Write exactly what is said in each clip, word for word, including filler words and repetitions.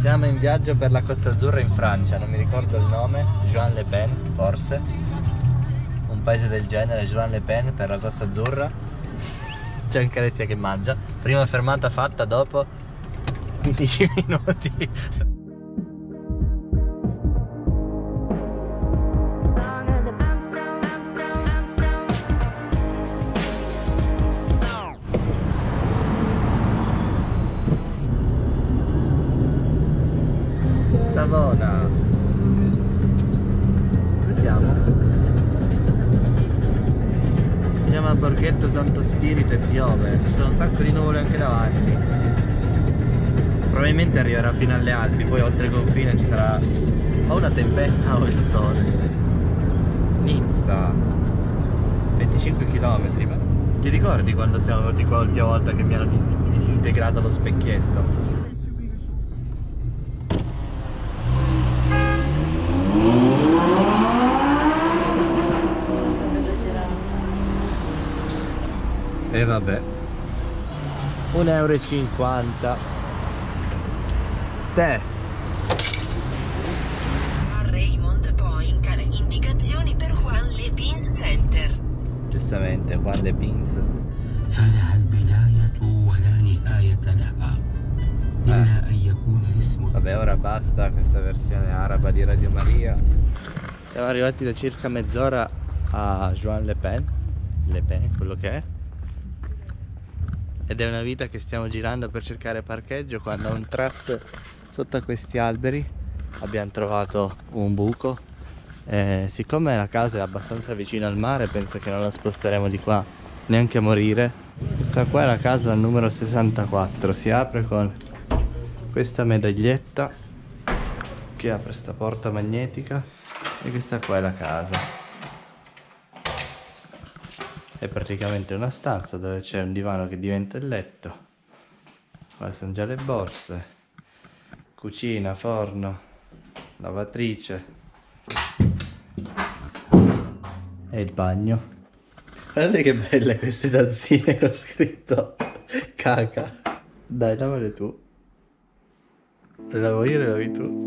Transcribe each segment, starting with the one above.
Siamo in viaggio per la Costa Azzurra in Francia, non mi ricordo il nome, Juan-les-Pins forse, un paese del genere, Juan-les-Pins per la Costa Azzurra. C'è anche Alessia che mangia, prima fermata fatta dopo quindici minuti. Savona. Dove siamo? Siamo a Borghetto Santo Spirito e piove, ci sono un sacco di nuvole anche davanti. Probabilmente arriverà fino alle Alpi, poi oltre il confine ci sarà o una tempesta o il sole. Nizza, venticinque chilometri. Ma ti ricordi quando siamo venuti qua l'ultima volta che mi hanno dis disintegrato lo specchietto? E vabbè, un euro e cinquanta. Te A Raymond Poincar, indicazioni per Juan-les-Pins Center. giustamente Juan-les-Pins. Vabbè, ora basta questa versione araba di Radio Maria. Siamo arrivati da circa mezz'ora a Juan-les-Pins, Le Pen, quello che è. Ed è una vita che stiamo girando per cercare parcheggio, quando a un tratto sotto a questi alberi abbiamo trovato un buco. E siccome la casa è abbastanza vicina al mare, penso che non la sposteremo di qua neanche a morire. Questa qua è la casa al numero sessantaquattro, si apre con questa medaglietta che apre sta porta magnetica e questa qua è la casa. È praticamente una stanza dove c'è un divano che diventa il letto. Qua sono già le borse, cucina, forno, lavatrice e il bagno. Guardate che belle queste tazzine che ho scritto caca. Dai, lavale tu. Le lavo io, le lavi tu.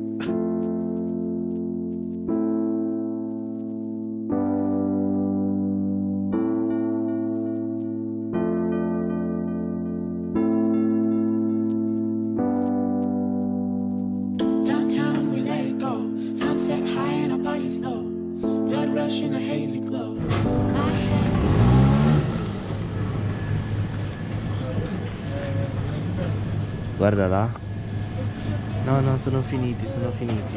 Guarda là. No, no, sono finiti, sono finiti.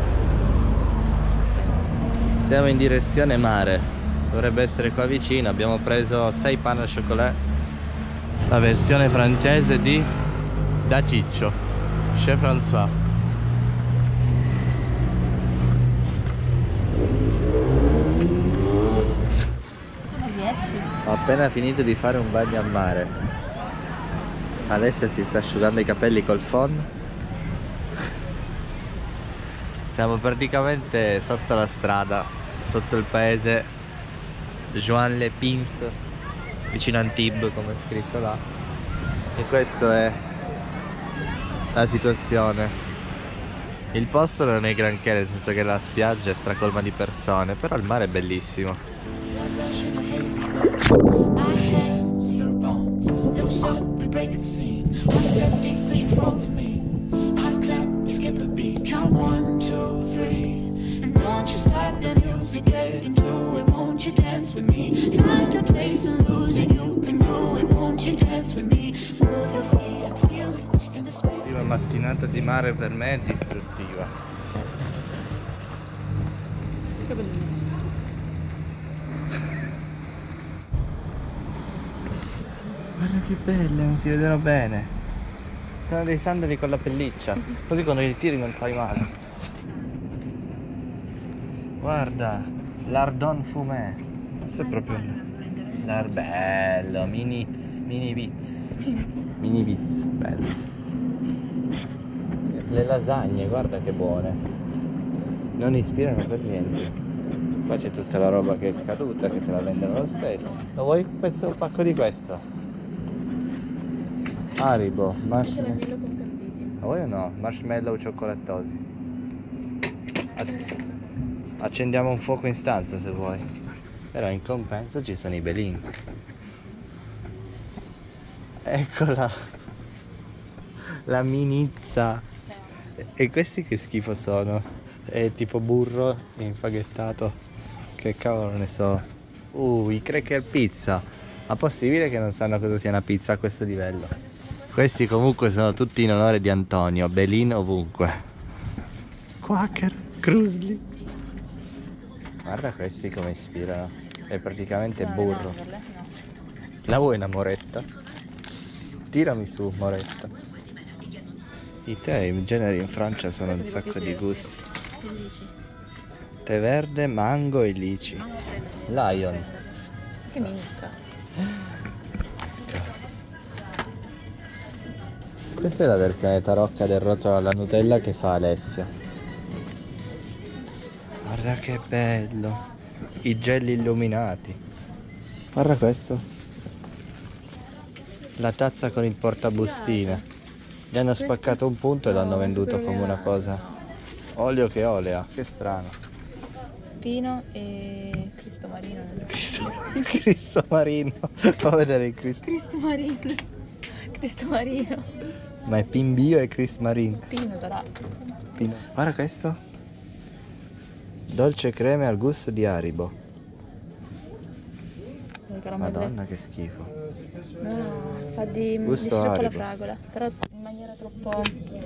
Siamo in direzione mare. Dovrebbe essere qua vicino. Abbiamo preso sei pain au chocolat, la versione francese di Da Ciccio, Chez François. Ho appena finito di fare un bagno a mare. Alessia si sta asciugando i capelli col phon. Siamo praticamente sotto la strada, sotto il paese Juan-les-Pins, vicino a Antibes, come è scritto là. E questa è la situazione. Il posto non è granché, nel senso che la spiaggia è stracolma di persone, però il mare è bellissimo. Break the scene. One step deep as you fall to me. I clap, we skip a beat. Count one, two, three. And don't you stop the music, get into it. Won't you dance with me? Find a place and lose it. You can do it. Won't you dance with me? Move your feet and feel it in the space. La mattinata di mare per me è distruttiva. Che bellino. Guarda che belle, non si vedono bene. Sono dei sandali con la pelliccia, così quando li tiri non fai male. Guarda, l'Ardon Fumé. Questo è proprio un... bello, mini mini bits. Mini bits, bello. Le lasagne, guarda che buone. Non ispirano per niente. Qua c'è tutta la roba che è scaduta, che te la vendono lo stesso. Lo vuoi un pezzo, un pacco di questo? Haribo, Marshmallow. Vuoi o no? Marshmallow cioccolatosi. Accendiamo un fuoco in stanza se vuoi. Però in compenso ci sono i Belin. Eccola. La minizza. E questi che schifo sono? È tipo burro infaghettato. Che cavolo ne so. Uh, i cracker pizza. Ma possibile che non sanno cosa sia una pizza a questo livello? Questi comunque sono tutti in onore di Antonio. Belin ovunque. Quaker, Krusli. Guarda questi come ispirano. È praticamente No, burro. no, no. La vuoi una moretta? Tirami su, moretta. I tè in genere in Francia sono un sacco di gusti. Che dici? Tè verde, mango e lici. Non ho preso. Lion. Che minchia. Questa è la versione tarocca del rotolo alla Nutella che fa Alessia. Guarda che bello. I gelli illuminati. Guarda questo. La tazza con il portabustine. Gli hanno spaccato un punto e l'hanno venduto come una cosa. Olio che olea, che strano. Pino e Cristo Marino. Cristo, Cristo Marino. Fa vedere il Cristo. Cristo Marino. Cristo Marino. Ma è Pimbio e Cristo Marino. Pino sarà. Pino. Guarda questo. Dolce creme al gusto di Haribo. Le caramelle. Madonna che schifo. No, sa di, di Gusto sciroppo alla Haribo. fragola. Però in maniera troppo...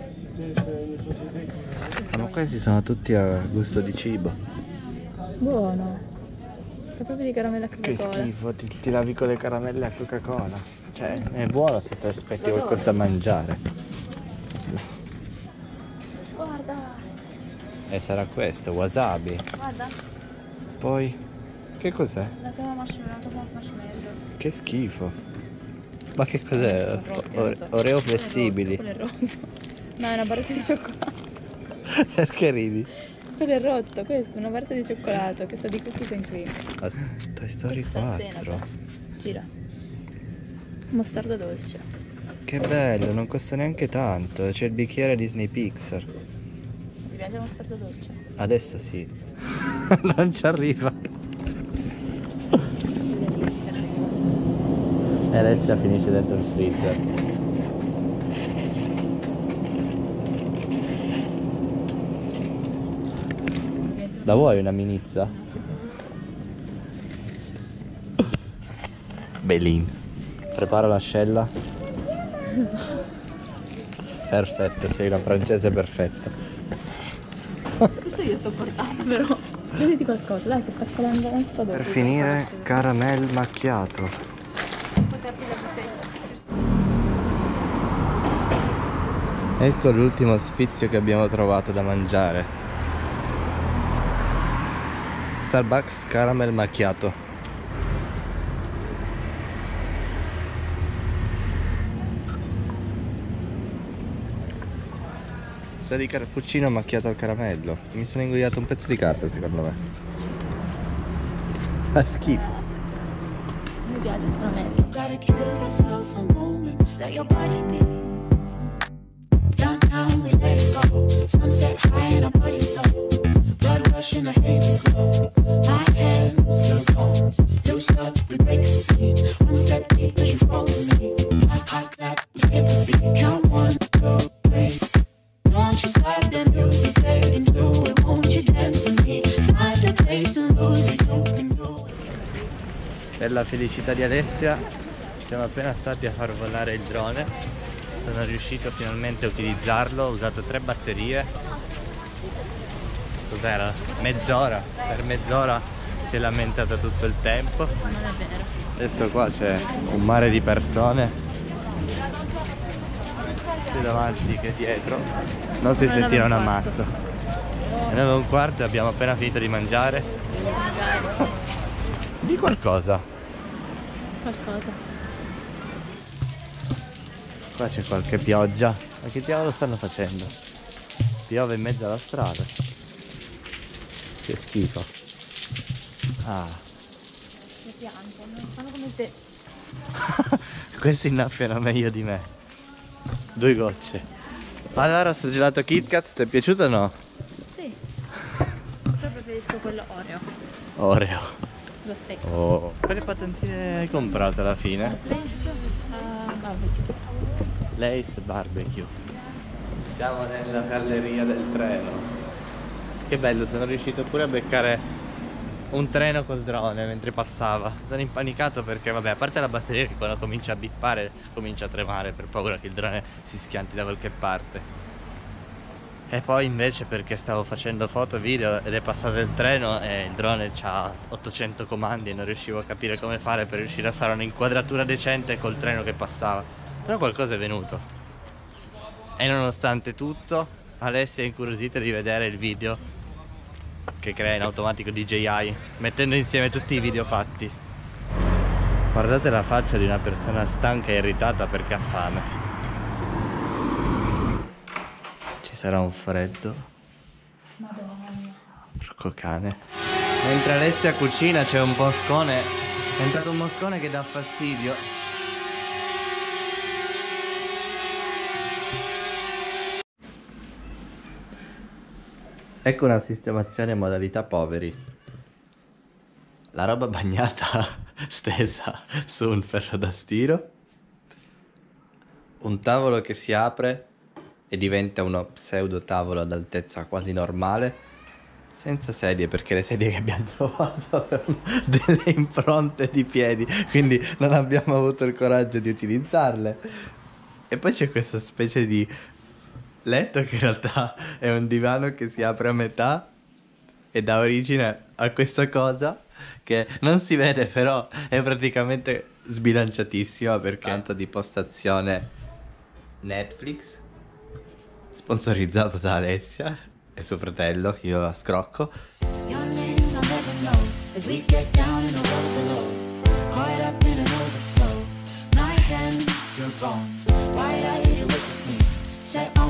Ma questi sono tutti a gusto di cibo. Buono. Sa proprio di caramella a Che Coca-Cola. schifo, ti, ti lavi con le caramelle a Coca-Cola. Cioè, è buono se ti aspetti qualcosa da mangiare. Guarda, E sarà questo, wasabi. guarda. Poi, che cos'è? La crema marshmallow, una cosa marshmallow. Che schifo. Ma che cos'è? Sono rotti, O- non so. Oreo flessibili. Quello è rotto. No, è una barretta di cioccolato. Perché ridi? Quello è rotto, questo è una barretta di cioccolato che sa di cookies and cream. As- Toy Story Questa è quattro. senape. Gira. Mostarda dolce. Che bello, non costa neanche tanto. C'è il bicchiere Disney Pixar. Ti piace la mostarda dolce? Adesso sì. Non ci arriva. E Alessia finisce dentro il freezer. La vuoi una minizza? Belin. Prepara l'ascella. Perfetto, sei una francese perfetta. Questo io sto portando però. Vediti qualcosa, dai che sta calando un po' Per finire, caramel macchiato. Ecco l'ultimo sfizio che abbiamo trovato da mangiare. Starbucks caramel macchiato. Sa di cappuccino macchiato al caramello. Mi sono ingoiato un pezzo di carta secondo me. Fa schifo. Mi piace il caramello. Gotta give yourself a moment, let your body be. Downtown we let it go. Sunset high and our body low. Blood rush in a hazy glow. My hands to the bones. Loose up, we break the scene. One step deep as you follow me. Hot, hot clap, we skip the beat. Count one, two, three. Don't you stop the music, fade into it. Won't you dance with me? Find a place and lose it. You can do it. Per la felicità di Alessia siamo appena stati a far volare il drone. Sono riuscito finalmente a utilizzarlo, ho usato tre batterie. Cos'era? Mezz'ora. Per mezz'ora si è lamentata tutto il tempo. Non è vero. Adesso qua c'è un mare di persone sia davanti che dietro. Non si Sono le sentirà un nove e un quarto. ammazzo. Alle nove e un quarto abbiamo appena finito di mangiare. Di qualcosa. Qualcosa. Qua c'è qualche pioggia. Ma che diavolo stanno facendo? Piove in mezzo alla strada. Che schifo. Ah. Le piante, non fanno come te. Questi innaffiano meglio di me. Due gocce. Allora, sto gelato Kit Kat, ti è piaciuto o no? Sì. Io preferisco quello Oreo. Oreo. Lo steak. Oh. Quale patentine hai comprato alla fine? Lace uh, barbecue. Lace Barbecue. Siamo nella galleria del treno. Che bello, sono riuscito pure a beccare un treno col drone mentre passava. Sono impanicato perché vabbè, a parte la batteria che quando comincia a bippare comincia a tremare per paura che il drone si schianti da qualche parte. E poi invece perché stavo facendo foto, video ed è passato il treno e il drone ha ottocento comandi e non riuscivo a capire come fare per riuscire a fare un'inquadratura decente col treno che passava. Però qualcosa è venuto. E nonostante tutto Alessia è incuriosita di vedere il video che crea in automatico D J I, mettendo insieme tutti i video fatti. Guardate la faccia di una persona stanca e irritata perché ha fame. Ci sarà un freddo. Madonna. Porco cane. Mentre Alessia cucina c'è un moscone. È entrato un moscone che dà fastidio. Ecco una sistemazione in modalità poveri. La roba bagnata stesa su un ferro da stiro. Un tavolo che si apre e diventa uno pseudo tavolo ad altezza quasi normale. Senza sedie, perché le sedie che abbiamo trovato avevano delle impronte di piedi, quindi non abbiamo avuto il coraggio di utilizzarle. E poi c'è questa specie di letto che in realtà è un divano che si apre a metà e dà origine a questa cosa che non si vede, però è praticamente sbilanciatissima perché tanto di postazione Netflix sponsorizzato da Alessia e suo fratello, io la scrocco. Your name I'll never know as we get down in the road below. Caught up in an overflow. My hands are bones. Wide-eyed, you look at me. Set on